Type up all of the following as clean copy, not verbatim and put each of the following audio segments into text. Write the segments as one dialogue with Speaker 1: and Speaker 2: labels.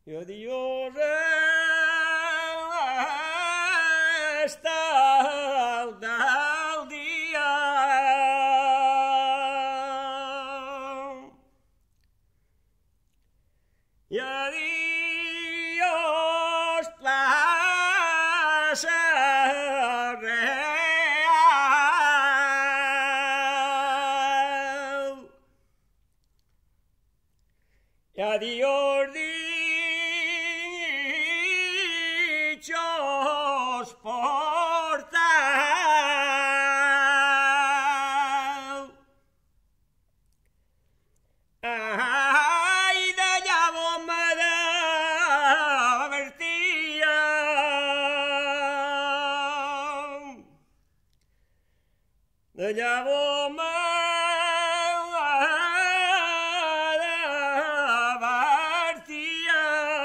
Speaker 1: e Dios está al día. Y a Dios plaza real. Y a Dios dichos portal. Ay, d'allà on me divertia, d'allà on me divertia.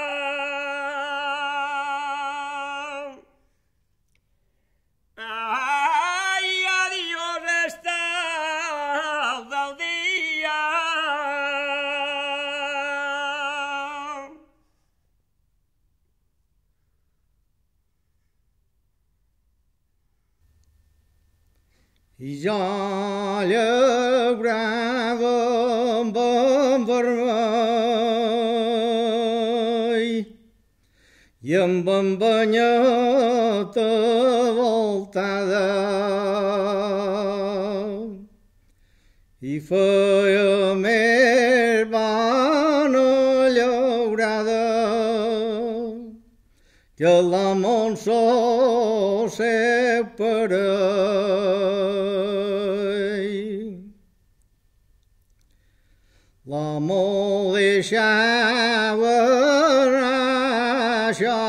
Speaker 1: Ai, adiós està del dia.
Speaker 2: I jo llaurava amb en vermell i amb en banyeta voltada i feia més bona llaurada que la Montsó seu parell. L'amo deixava això,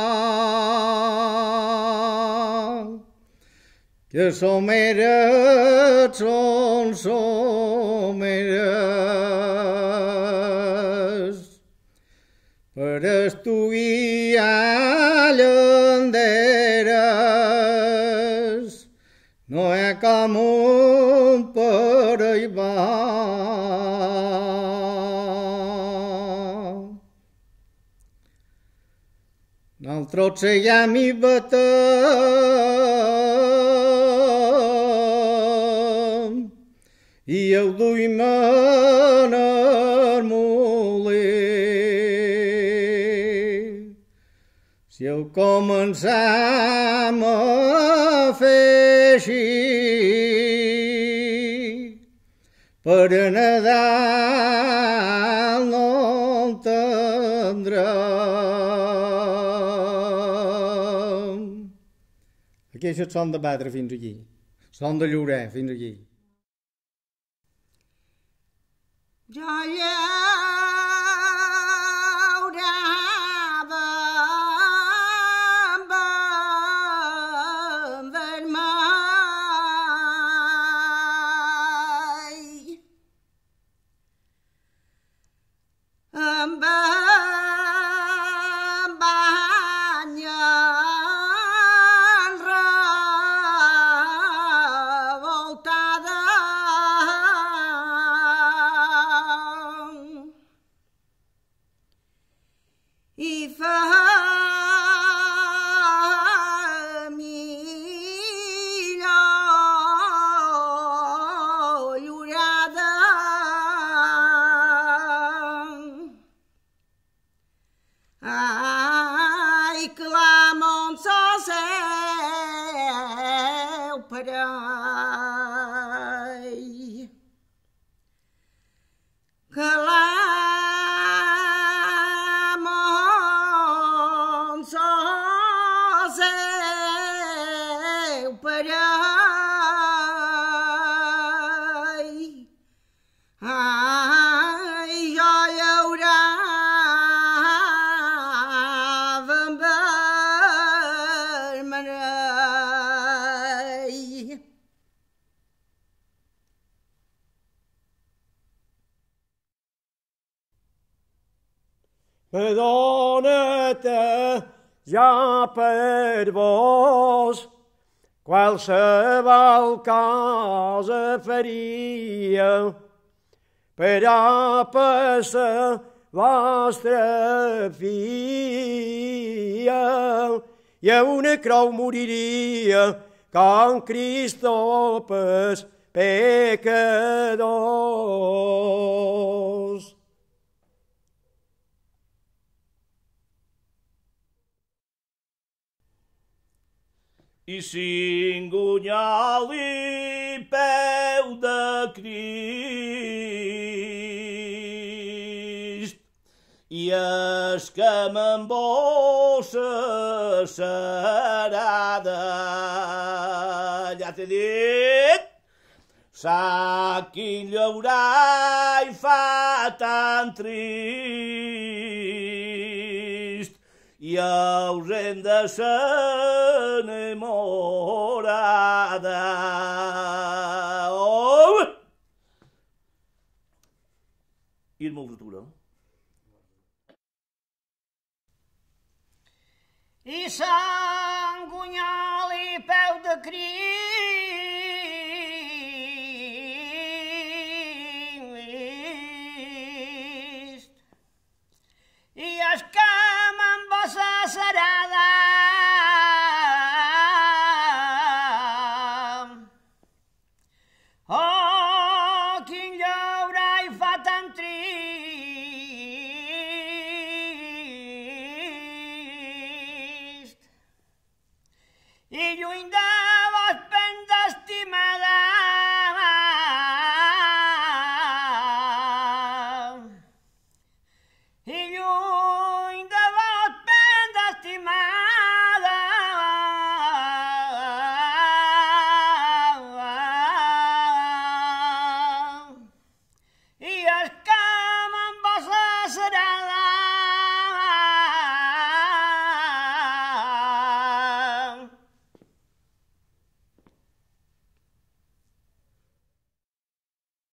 Speaker 2: que someres són someres, per estudiar llanderes no hi ha com un parell va. Nosaltres seguim i batem i el duim en el molí. Si el començam a fer així, per a Nadal no entendrem. Aquest és son de batre fins aquí, son de llorer fins aquí.
Speaker 3: Jo llaurava amb en vermell, amb en banya revoltada. I fa millor llorada. Ai, que la Montsó seu parell, que la ai, jo llaurava amb vermell.
Speaker 1: Perdona-te ja per vos, qualsevol cosa faria, però per sa vostra filla, i a una creu moriria com Cristo pels pecadors.
Speaker 4: I s'ingunyali peu de Crist, i es que m'embossa serada. Ja t'he dit, sa qui llaurar i fa tan trist, i haurem de ser enamorada. Oh! I el multitud.
Speaker 3: I s'engunyal i peu de Crist,